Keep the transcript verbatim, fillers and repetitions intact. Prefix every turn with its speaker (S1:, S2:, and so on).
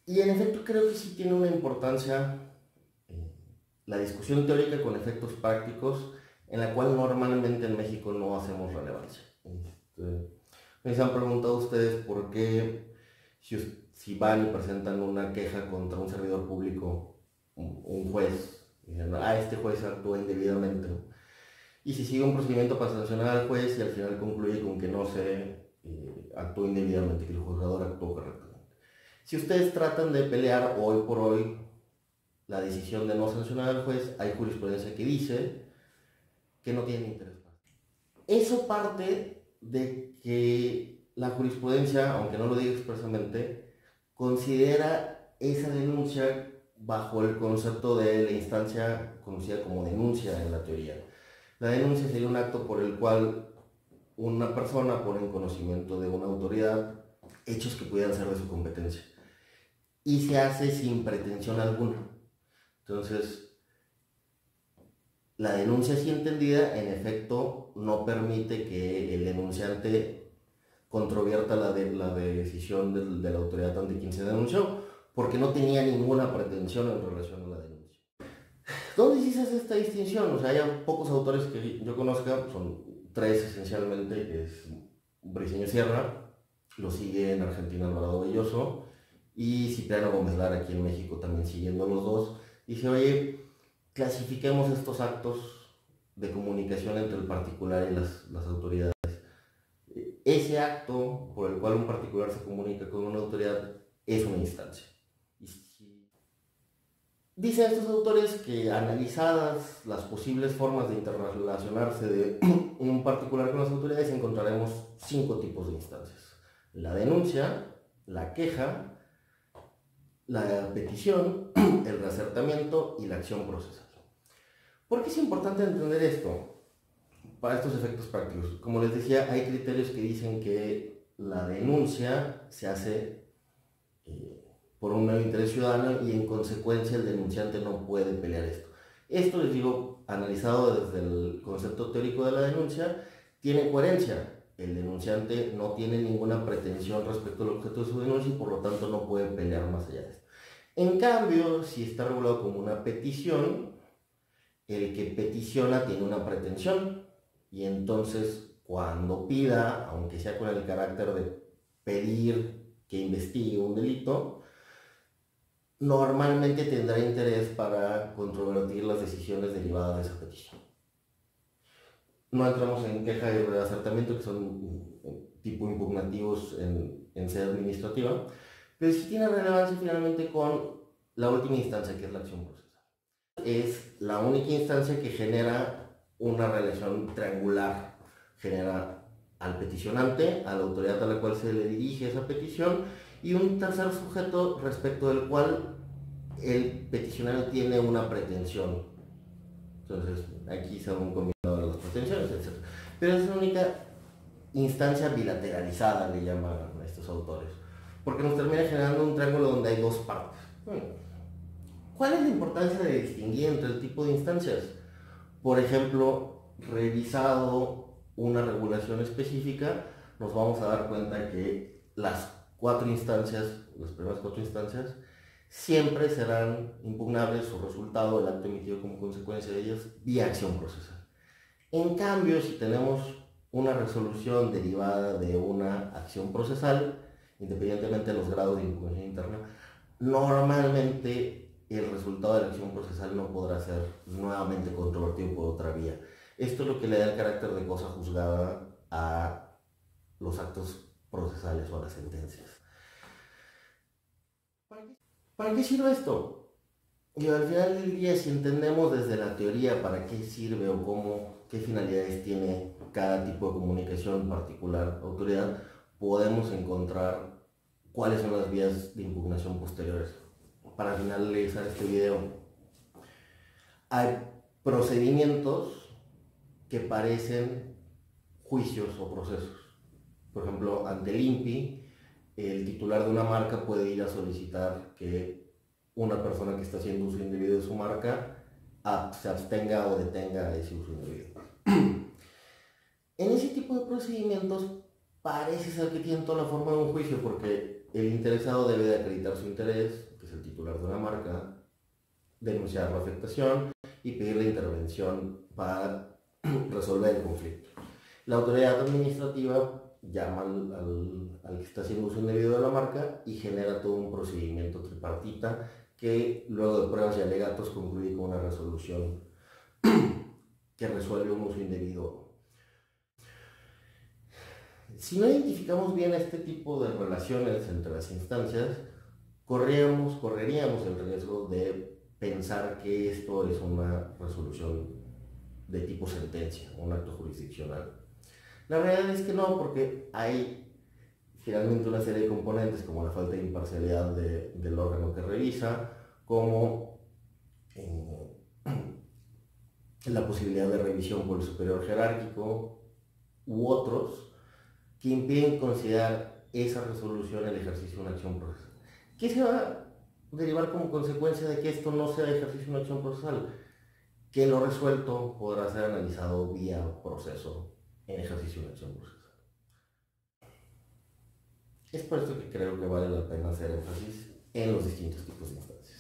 S1: Y en efecto creo que sí tiene una importancia eh, la discusión teórica con efectos prácticos, en la cual normalmente en México no hacemos relevancia. Este, me se han preguntado ustedes por qué si, si van y presentan una queja contra un servidor público, un, un juez, dicen, ah, este juez actuó indebidamente, y si sigue un procedimiento para sancionar al juez y al final concluye con que no se eh, actuó indebidamente, que el juzgador actuó correctamente. Si ustedes tratan de pelear hoy por hoy la decisión de no sancionar al juez, hay jurisprudencia que dice que no tiene interés. Eso parte de que la jurisprudencia, aunque no lo diga expresamente, considera esa denuncia bajo el concepto de la instancia conocida como denuncia en la teoría. La denuncia sería un acto por el cual una persona pone en conocimiento de una autoridad hechos que pudieran ser de su competencia y se hace sin pretensión alguna. Entonces, la denuncia así entendida, en efecto, no permite que el denunciante controvierta la, de, la decisión de, de la autoridad ante quien se denunció, porque no tenía ninguna pretensión en relación a la denuncia. ¿Dónde sí se hace esta distinción? O sea, hay pocos autores que yo conozca, son tres esencialmente, que es Briceño Sierra, lo sigue en Argentina Alvarado Belloso, y Cipriano Gómez Lara aquí en México también siguiendo los dos. Dice, oye, clasifiquemos estos actos de comunicación entre el particular y las, las autoridades. Ese acto por el cual un particular se comunica con una autoridad es una instancia. Y si... Dicen estos autores que analizadas las posibles formas de interrelacionarse de un particular con las autoridades, encontraremos cinco tipos de instancias: la denuncia, la queja, la petición, el reacertamiento y la acción procesal. ¿Por qué es importante entender esto? Para estos efectos prácticos, como les decía, hay criterios que dicen que la denuncia se hace eh, por un mero interés ciudadano y en consecuencia el denunciante no puede pelear esto. Esto, les digo, analizado desde el concepto teórico de la denuncia, tiene coherencia. El denunciante no tiene ninguna pretensión respecto al objeto de su denuncia y por lo tanto no puede pelear más allá de esto. En cambio, si está regulado como una petición, el que peticiona tiene una pretensión y entonces cuando pida, aunque sea con el carácter de pedir que investigue un delito, normalmente tendrá interés para controvertir las decisiones derivadas de esa petición. No entramos en queja y reacertamiento, que son tipo impugnativos en, en sede administrativa, pero sí tiene relevancia finalmente con la última instancia, que es la acción procesal. Es la única instancia que genera una relación triangular, genera al peticionante, a la autoridad a la cual se le dirige esa petición, y un tercer sujeto respecto del cual el peticionario tiene una pretensión. Entonces, aquí se han combinado las pretensiones, etcétera. Pero es la única instancia bilateralizada, le llaman a estos autores, porque nos termina generando un triángulo donde hay dos partes. Bueno, ¿cuál es la importancia de distinguir entre el tipo de instancias? Por ejemplo, revisado una regulación específica, nos vamos a dar cuenta que las cuatro instancias, las primeras cuatro instancias, siempre serán impugnables su resultado, el acto emitido como consecuencia de ellas, vía acción procesal. En cambio, si tenemos una resolución derivada de una acción procesal, independientemente de los grados de impugnación interna, normalmente el resultado de la acción procesal no podrá ser nuevamente controvertido por otra vía. Esto es lo que le da el carácter de cosa juzgada a los actos procesales o a las sentencias. ¿Para qué, ¿Para qué sirve esto? Y al final del día, si entendemos desde la teoría para qué sirve o cómo, qué finalidades tiene cada tipo de comunicación particular autoridad, podemos encontrar cuáles son las vías de impugnación posteriores. Para finalizar este video, hay procedimientos que parecen juicios o procesos. Por ejemplo, ante el I N P I, el titular de una marca puede ir a solicitar que una persona que está haciendo uso indebido de su marca se abstenga o detenga ese uso indebido. En ese tipo de procedimientos parece ser que tienen toda la forma de un juicio porque el interesado debe de acreditar su interés, que es el titular de una marca, denunciar la afectación y pedir la intervención para resolver el conflicto. La autoridad administrativa llama al, al, al que está haciendo uso indebido de la marca y genera todo un procedimiento tripartita que luego de pruebas y alegatos concluye con una resolución que resuelve un uso indebido. Si no identificamos bien este tipo de relaciones entre las instancias, corríamos, correríamos el riesgo de pensar que esto es una resolución de tipo sentencia, un acto jurisdiccional. La realidad es que no, porque hay finalmente una serie de componentes como la falta de imparcialidad de, del órgano que revisa, como eh, la posibilidad de revisión por el superior jerárquico u otros que impiden considerar esa resolución el ejercicio de una acción procesal. ¿Qué se va a derivar como consecuencia de que esto no sea ejercicio de una acción procesal? Que lo resuelto podrá ser analizado vía proceso en ejercicio de una acción procesal. Es por esto que creo que vale la pena hacer énfasis en los distintos tipos de instancias.